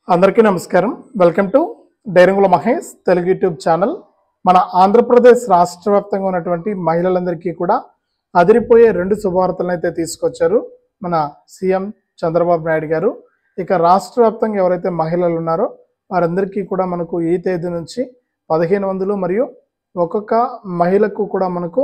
అందరికీ నమస్కారం. Welcome to Dairangula Mahesh Telugu YouTube channel. మన ఆంధ్రప్రదేశ్ రాష్ట్ర వ్యాప్తంగా ఉన్నటువంటి మహిళలందరికీ కూడా అదిరిపోయే రెండు శుభవార్తలను అయితే తీసుకొచ్చారు మన సీఎం చంద్రబాబు నాయుడు గారు. ఇక రాష్ట్ర వ్యాప్తంగా ఎవరైతే మహిళలు ఉన్నారో వారందరికీ కూడా మనకు ఈ తేదీ నుంచి 1500 మరియు ఒక్కొక్క మహిళకు కూడా మనకు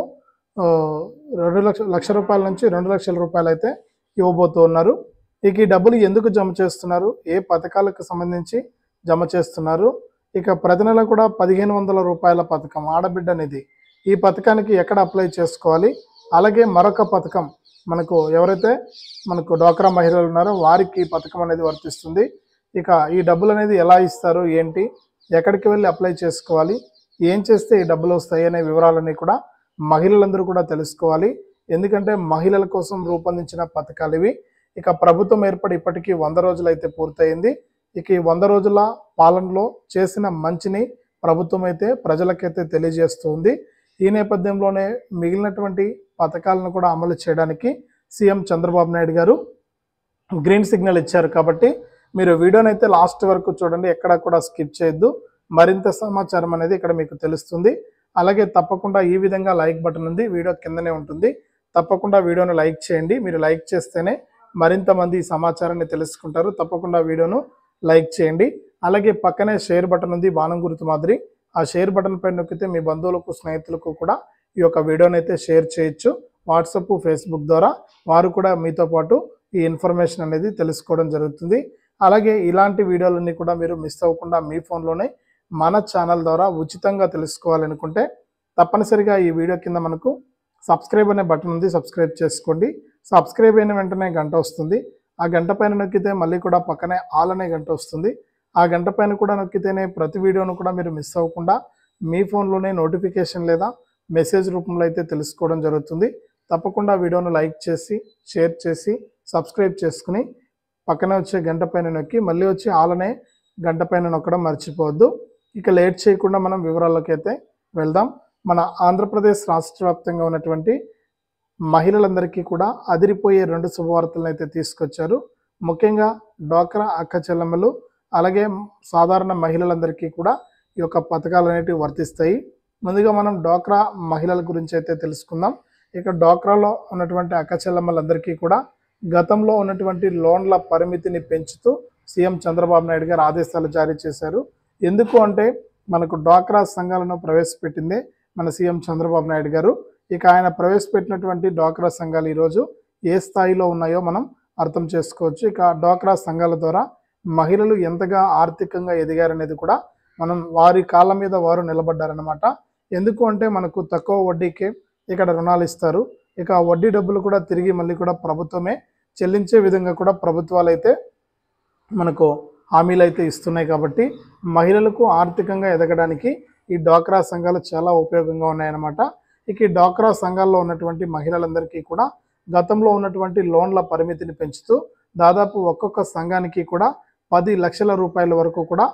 2 లక్షల రూపాయల నుంచి 2 లక్షల రూపాయలు అయితే ఇవ్వబోతూ ఉన్నారు. ఇక ఈ డబ్బులు ఎందుకు జమ చేస్తున్నారు, ఏ పథకాలకు సంబంధించి జమ చేస్తున్నారు, ఇక ప్రతి నెల కూడా 1500 రూపాయల పథకం ఆడబిడ్డ నిధి, ఈ పథకానికి ఎక్కడ అప్లై చేసుకోవాలి, అలాగే మరొక పథకం మనకు ఎవరైతే మనకు డ్వాక్రా మహిళలు ఉన్నారో వారికి ఈ పథకం అనేది వర్తిస్తుంది. ఇక ఈ డబ్బులు అనేది ఎలా ఇస్తారు, ఏంటి, ఎక్కడికి వెళ్ళి అప్లై చేసుకోవాలి, ఏం చేస్తే ఈ డబ్బులు వస్తాయి అనే వివరాలన్నీ కూడా మహిళలందరూ కూడా తెలుసుకోవాలి. ఎందుకంటే మహిళల కోసం రూపొందించిన పథకాలు ఇవి. ఇక ప్రభుత్వం ఏర్పడి ఇప్పటికీ 100 రోజులు అయితే పూర్తయింది. ఇక ఈ 100 రోజుల పాలనలో చేసిన మంచిని ప్రభుత్వం అయితే ప్రజలకైతే తెలియజేస్తుంది. ఈ నేపథ్యంలోనే మిగిలినటువంటి పథకాలను కూడా అమలు చేయడానికి సీఎం చంద్రబాబు నాయుడు గారు గ్రీన్ సిగ్నల్ ఇచ్చారు. కాబట్టి మీరు వీడియోని అయితే లాస్ట్ వరకు చూడండి, ఎక్కడా కూడా స్కిప్ చేయొద్దు. మరింత సమాచారం అనేది ఇక్కడ మీకు తెలుస్తుంది. అలాగే తప్పకుండా ఈ విధంగా లైక్ బటన్ ఉంది, వీడియో కిందనే ఉంటుంది. తప్పకుండా వీడియోను లైక్ చేయండి. మీరు లైక్ చేస్తేనే మరింత మంది ఈ సమాచారాన్ని తెలుసుకుంటారు. తప్పకుండా వీడియోను లైక్ చేయండి. అలాగే పక్కనే షేర్ బటన్ ఉంది, బాణం గుర్తు మాదిరి. ఆ షేర్ బటన్ పైన నొక్కితే మీ బంధువులకు, స్నేహితులకు కూడా ఈ యొక్క వీడియోని అయితే షేర్ చేయొచ్చు. వాట్సాప్, ఫేస్బుక్ ద్వారా వారు కూడా మీతో పాటు ఈ ఇన్ఫర్మేషన్ అనేది తెలుసుకోవడం జరుగుతుంది. అలాగే ఇలాంటి వీడియోలన్నీ కూడా మీరు మిస్ అవ్వకుండా మీ ఫోన్లోనే మన ఛానల్ ద్వారా ఉచితంగా తెలుసుకోవాలనుకుంటే తప్పనిసరిగా ఈ వీడియో కింద మనకు సబ్స్క్రైబ్ అనే బటన్ ఉంది, సబ్స్క్రైబ్ చేసుకోండి. సబ్స్క్రైబ్ అయిన వెంటనే గంట వస్తుంది. ఆ గంట పైన నొక్కితే మళ్ళీ కూడా పక్కనే ఆల్ అనే గంట వస్తుంది. ఆ గంట పైన కూడా నొక్కితేనే ప్రతి వీడియోను కూడా మీరు మిస్ అవ్వకుండా మీ ఫోన్లోనే నోటిఫికేషన్ లేదా మెసేజ్ రూపంలో అయితే తెలుసుకోవడం జరుగుతుంది. తప్పకుండా వీడియోను లైక్ చేసి, షేర్ చేసి, సబ్స్క్రైబ్ చేసుకుని పక్కనే వచ్చే గంట పైన నొక్కి మళ్ళీ వచ్చి ఆల్ అనే గంట పైన నొక్కడం మర్చిపోవద్దు. ఇక లేట్ చేయకుండా మనం వివరాల్లోకి అయితే వెళ్దాం. మన ఆంధ్రప్రదేశ్ రాష్ట్ర వ్యాప్తంగా ఉన్నటువంటి మహిళలందరికీ కూడా అదిరిపోయే రెండు శుభవార్తలను అయితే తీసుకొచ్చారు. ముఖ్యంగా డ్వాక్రా అక్క చెల్లెమ్మలు అలాగే సాధారణ మహిళలందరికీ కూడా ఈ యొక్క పథకాలు అనేటివి వర్తిస్తాయి. ముందుగా మనం డ్వాక్రా మహిళల గురించి అయితే తెలుసుకుందాం. ఇక డ్వాక్రాలో ఉన్నటువంటి అక్క చెల్లెమ్మలందరికీ కూడా గతంలో ఉన్నటువంటి లోన్ల పరిమితిని పెంచుతూ సీఎం చంద్రబాబు నాయుడు గారు ఆదేశాలు జారీ చేశారు. ఎందుకు అంటే మనకు డ్వాక్రా సంఘాలను ప్రవేశపెట్టిందే మన సీఎం చంద్రబాబు నాయుడు గారు. ఇక ఆయన ప్రవేశపెట్టినటువంటి డ్వాక్రా సంఘాలు ఈరోజు ఏ స్థాయిలో ఉన్నాయో మనం అర్థం చేసుకోవచ్చు. ఇక డ్వాక్రా సంఘాల ద్వారా మహిళలు ఎంతగా ఆర్థికంగా ఎదిగారనేది కూడా మనం వారి కాళ్ళ మీద వారు నిలబడ్డారనమాట. ఎందుకు అంటే మనకు తక్కువ వడ్డీకే ఇక్కడ రుణాలు ఇస్తారు. ఇక వడ్డీ డబ్బులు కూడా తిరిగి మళ్ళీ కూడా ప్రభుత్వమే చెల్లించే విధంగా కూడా ప్రభుత్వాలు అయితే మనకు హామీలు అయితే ఇస్తున్నాయి. కాబట్టి మహిళలకు ఆర్థికంగా ఎదగడానికి ఈ డ్వాక్రా సంఘాలు చాలా ఉపయోగంగా ఉన్నాయన్నమాట. ఇక ఈ డ్వాక్రా సంఘాల్లో ఉన్నటువంటి మహిళలందరికీ కూడా గతంలో ఉన్నటువంటి లోన్ల పరిమితిని పెంచుతూ దాదాపు ఒక్కొక్క సంఘానికి కూడా 10 లక్షల రూపాయల వరకు కూడా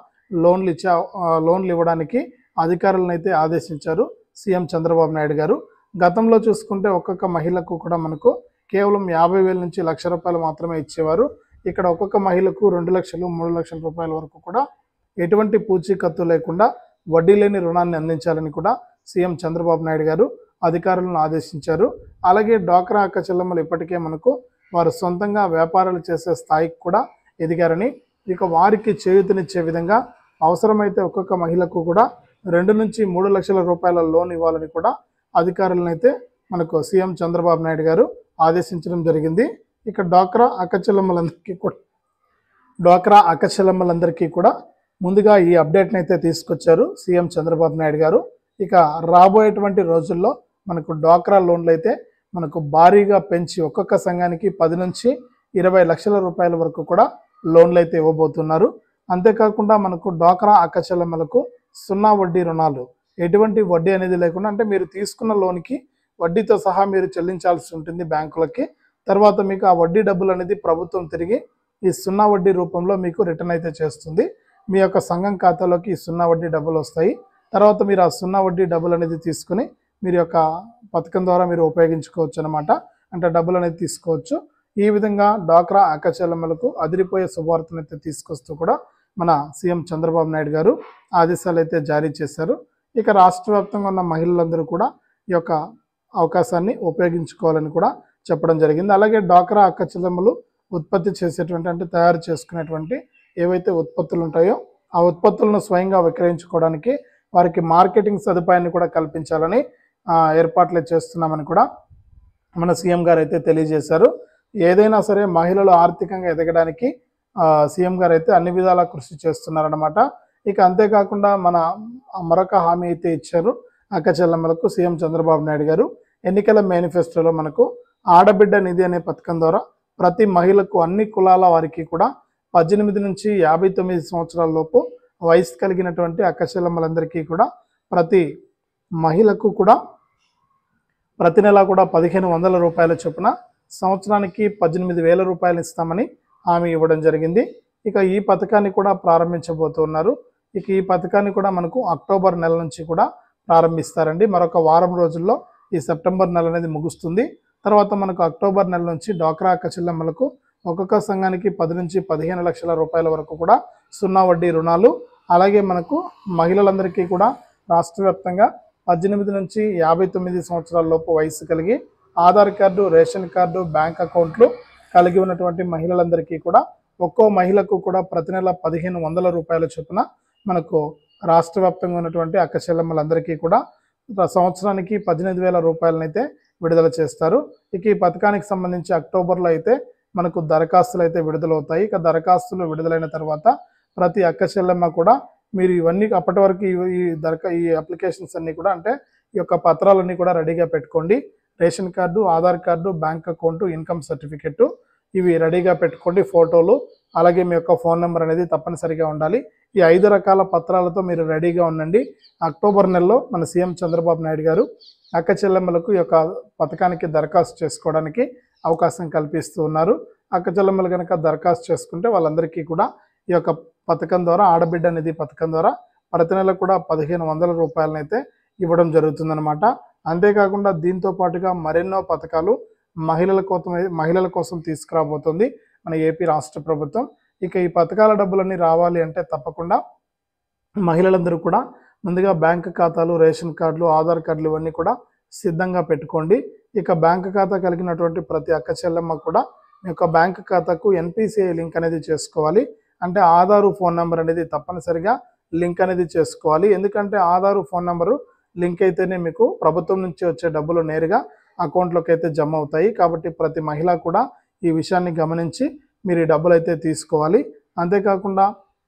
లోన్లు ఇవ్వడానికి అధికారులను అయితే ఆదేశించారు సీఎం చంద్రబాబు నాయుడు గారు. గతంలో చూసుకుంటే ఒక్కొక్క మహిళకు కూడా మనకు కేవలం 50,000 నుంచి 1,00,000 రూపాయలు మాత్రమే ఇచ్చేవారు. ఇక్కడ ఒక్కొక్క మహిళకు 2 లక్షలు, 3 లక్షల రూపాయల వరకు కూడా ఎటువంటి పూచీకత్తు లేకుండా వడ్డీ లేని రుణాన్ని అందించాలని కూడా సీఎం చంద్రబాబు నాయుడు గారు అధికారులను ఆదేశించారు. అలాగే డ్వాక్రా అక్క చెల్లెమ్మలు ఇప్పటికే మనకు వారు సొంతంగా వ్యాపారాలు చేసే స్థాయికి కూడా ఎదిగారని, ఇక వారికి చేయూతనిచ్చే విధంగా అవసరమైతే ఒక్కొక్క మహిళకు కూడా 2 నుంచి 3 లక్షల రూపాయల లోన్ ఇవ్వాలని కూడా అధికారులను అయితే మనకు సీఎం చంద్రబాబు నాయుడు గారు ఆదేశించడం జరిగింది. ఇక డ్వాక్రా అక్క చెల్లెమ్మలందరికీ కూడా ముందుగా ఈ అప్డేట్ని అయితే తీసుకొచ్చారు సీఎం చంద్రబాబు నాయుడు గారు. ఇక రాబోయేటువంటి రోజుల్లో మనకు డ్వాక్రా లోన్లు అయితే మనకు భారీగా పెంచి ఒక్కొక్క సంఘానికి 10 నుంచి 20 లక్షల రూపాయల వరకు కూడా లోన్లు అయితే ఇవ్వబోతున్నారు. అంతేకాకుండా మనకు డ్వాక్రా అక్క చెల్లెమ్మలకు 0 వడ్డీ రుణాలు, ఎటువంటి వడ్డీ అనేది లేకుండా, అంటే మీరు తీసుకున్న లోన్కి వడ్డీతో సహా మీరు చెల్లించాల్సి ఉంటుంది బ్యాంకులకి. తర్వాత మీకు ఆ వడ్డీ డబ్బులు అనేది ప్రభుత్వం తిరిగి ఈ 0 వడ్డీ రూపంలో మీకు రిటర్న్ అయితే చేస్తుంది. మీ యొక్క సంఘం ఖాతాలోకి ఈ 0 వడ్డీ డబ్బులు వస్తాయి. తర్వాత మీరు ఆ 0 వడ్డీ డబ్బులు అనేది తీసుకుని మీరు యొక్క పథకం ద్వారా మీరు ఉపయోగించుకోవచ్చు అనమాట. అంటే డబ్బులు అనేది తీసుకోవచ్చు. ఈ విధంగా డ్వాక్రా అక్క చెల్లెమ్మలకు అదిరిపోయే శుభవార్తనైతే తీసుకొస్తూ కూడా మన సీఎం చంద్రబాబు నాయుడు గారు ఆదేశాలు అయితే జారీ చేశారు. ఇక రాష్ట్ర వ్యాప్తంగా ఉన్న మహిళలందరూ కూడా ఈ యొక్క అవకాశాన్ని ఉపయోగించుకోవాలని కూడా చెప్పడం జరిగింది. అలాగే డ్వాక్రా అక్క చెల్లెమ్మలు ఉత్పత్తి చేసేటువంటి అంటే తయారు చేసుకునేటువంటి ఏవైతే ఉత్పత్తులు ఉంటాయో ఆ ఉత్పత్తులను స్వయంగా విక్రయించుకోవడానికి వారికి మార్కెటింగ్ సదుపాయాన్ని కూడా కల్పించాలని ఏర్పాట్లు చేస్తున్నామని కూడా మన సీఎం గారు అయితే తెలియజేశారు. ఏదైనా సరే మహిళలు ఆర్థికంగా ఎదగడానికి సీఎం గారు అయితే అన్ని విధాలా కృషి చేస్తున్నారన్నమాట. ఇక అంతేకాకుండా మన మరొక హామీ అయితే ఇచ్చారు అక్క చెల్లెమ్మలకు సీఎం చంద్రబాబు నాయుడు గారు. ఎన్నికల మేనిఫెస్టోలో మనకు ఆడబిడ్డ నిధి అనే పథకం ద్వారా ప్రతి మహిళకు అన్ని కులాల వారికి కూడా 18 నుంచి 59 సంవత్సరాల లోపు వయసు కలిగినటువంటి అక్క చెల్లెమ్మలందరికీ కూడా ప్రతి మహిళకు కూడా ప్రతి నెల కూడా 1500 రూపాయల చొప్పున సంవత్సరానికి 18,000 రూపాయలు ఇస్తామని హామీ ఇవ్వడం జరిగింది. ఇక ఈ పథకాన్ని కూడా ప్రారంభించబోతున్నారు. ఇక ఈ పథకాన్ని కూడా మనకు అక్టోబర్ నెల నుంచి కూడా ప్రారంభిస్తారండి. మరొక వారం రోజుల్లో ఈ సెప్టెంబర్ నెల అనేది ముగుస్తుంది. తర్వాత మనకు అక్టోబర్ నెల నుంచి డ్వాక్రా అక్క చెల్లెమ్మలకు ఒక్కొక్క సంఘానికి 10 నుంచి 15 లక్షల రూపాయల వరకు కూడా 0 వడ్డీ రుణాలు. అలాగే మనకు మహిళలందరికీ కూడా రాష్ట్ర వ్యాప్తంగా 18 నుంచి 59 సంవత్సరాల లోపు వయసు కలిగి Aadhaar card, ration card, bank అకౌంట్లు కలిగి ఉన్నటువంటి మహిళలందరికీ కూడా ఒక్కో మహిళకు కూడా ప్రతి నెల 1500 రూపాయల చొప్పున మనకు రాష్ట్ర వ్యాప్తంగా ఉన్నటువంటి అక్క చెల్లెమ్మలందరికీ కూడా సంవత్సరానికి 18,000 రూపాయలనైతే విడుదల చేస్తారు. ఇక ఈ పథకానికి సంబంధించి అక్టోబర్లో అయితే మనకు దరఖాస్తులు అయితే విడుదలవుతాయి. ఇక దరఖాస్తులు విడుదలైన తర్వాత ప్రతి అక్క చెల్లెమ్మ కూడా మీరు ఇవన్నీ అప్పటి వరకు ఈ అప్లికేషన్స్ అన్నీ కూడా అంటే ఈ యొక్క పత్రాలన్నీ కూడా రెడీగా పెట్టుకోండి. Ration card, Aadhaar card, bank account, income certificate ఇవి రెడీగా పెట్టుకోండి. ఫోటోలు అలాగే మీ యొక్క ఫోన్ నెంబర్ అనేది తప్పనిసరిగా ఉండాలి. ఈ 5 రకాల పత్రాలతో మీరు రెడీగా ఉండండి. అక్టోబర్ నెలలో మన సీఎం చంద్రబాబు నాయుడు గారు అక్క చెల్లెమ్మలకు ఈ యొక్క పథకానికి దరఖాస్తు చేసుకోవడానికి అవకాశం కల్పిస్తూ ఉన్నారు. అక్క చెల్లెమ్మలు కనుక దరఖాస్తు చేసుకుంటే వాళ్ళందరికీ కూడా ఈ యొక్క పథకం ద్వారా ఆడబిడ్డ నిధి పథకం ద్వారా ప్రతి నెల కూడా 1500 రూపాయలనైతే ఇవ్వడం జరుగుతుందన్నమాట. అంతేకాకుండా దీంతో పాటుగా మరెన్నో పథకాలు మహిళల కోసం తీసుకురాబోతుంది మన ఏపీ రాష్ట్ర ప్రభుత్వం. ఇక ఈ పథకాల డబ్బులన్నీ రావాలి అంటే తప్పకుండా మహిళలందరూ కూడా ముందుగా బ్యాంక్ ఖాతాలు, రేషన్ కార్డులు, ఆధార్ కార్డులు ఇవన్నీ కూడా సిద్ధంగా పెట్టుకోండి. ఇక బ్యాంక్ ఖాతా కలిగినటువంటి ప్రతి అక్క చెల్లెమ్మ కూడా మీ యొక్క బ్యాంక్ ఖాతాకు ఎన్పిసిఐ లింక్ అనేది చేసుకోవాలి. అంటే ఆధారు ఫోన్ నెంబర్ అనేది తప్పనిసరిగా లింక్ అనేది చేసుకోవాలి. ఎందుకంటే ఆధారు ఫోన్ నెంబరు లింక్ అయితేనే మీకు ప్రభుత్వం నుంచి వచ్చే డబ్బులు నేరుగా అకౌంట్లోకి అయితే జమ అవుతాయి. కాబట్టి ప్రతి మహిళ కూడా ఈ విషయాన్ని గమనించి మీరు ఈ డబ్బులు అయితే తీసుకోవాలి. అంతేకాకుండా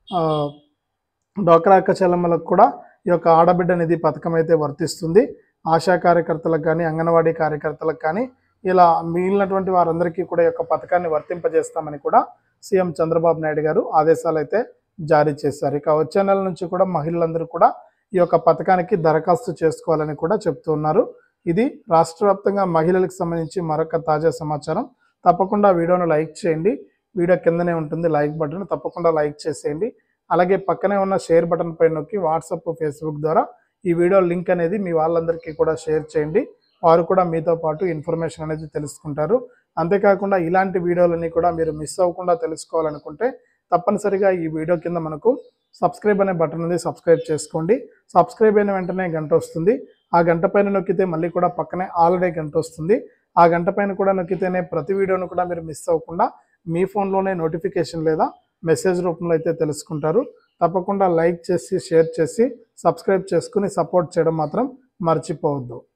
డ్వాక్రా అక్క చెల్లెమ్మలకు కూడా ఈ యొక్క ఆడబిడ్డ నిధి పథకం అయితే వర్తిస్తుంది. ఆశా కార్యకర్తలకు కానీ, అంగన్వాడీ కార్యకర్తలకు కానీ ఇలా మిగిలినటువంటి వారందరికీ కూడా ఈ యొక్క పథకాన్ని వర్తింపజేస్తామని కూడా సీఎం చంద్రబాబు నాయుడు గారు ఆదేశాలు అయితే జారీ చేశారు. ఇక వచ్చే నెల నుంచి కూడా మహిళలందరూ కూడా ఈ యొక్క పథకానికి దరఖాస్తు చేసుకోవాలని కూడా చెప్తున్నారు. ఇది రాష్ట్ర వ్యాప్తంగా మహిళలకు సంబంధించి మరొక తాజా సమాచారం. తప్పకుండా వీడియోను లైక్ చేయండి. వీడియో కిందనే ఉంటుంది లైక్ బటన్, తప్పకుండా లైక్ చేసేయండి. అలాగే పక్కనే ఉన్న షేర్ బటన్ పైన నొక్కి వాట్సాప్, ఫేస్బుక్ ద్వారా ఈ వీడియో లింక్ అనేది మీ వాళ్ళందరికీ కూడా షేర్ చేయండి. వారు కూడా మీతో పాటు ఇన్ఫర్మేషన్ అనేది తెలుసుకుంటారు. అంతేకాకుండా ఇలాంటి వీడియోలన్నీ కూడా మీరు మిస్ అవ్వకుండా తెలుసుకోవాలనుకుంటే తప్పనిసరిగా ఈ వీడియో కింద మనకు సబ్స్క్రైబ్ అనే బటన్ ఉంది, సబ్స్క్రైబ్ చేసుకోండి. సబ్స్క్రైబ్ అయిన వెంటనే గంట వస్తుంది. ఆ గంట పైన నొక్కితే మళ్ళీ కూడా పక్కనే ఆల్రెడీ గంట వస్తుంది. ఆ గంట పైన కూడా నొక్కితేనే ప్రతి వీడియోను కూడా మీరు మిస్ అవ్వకుండా మీ ఫోన్లోనే నోటిఫికేషన్ లేదా మెసేజ్ రూపంలో అయితే తెలుసుకుంటారు. తప్పకుండా లైక్ చేసి, షేర్ చేసి, సబ్స్క్రైబ్ చేసుకుని సపోర్ట్ చేయడం మాత్రం మర్చిపోవద్దు.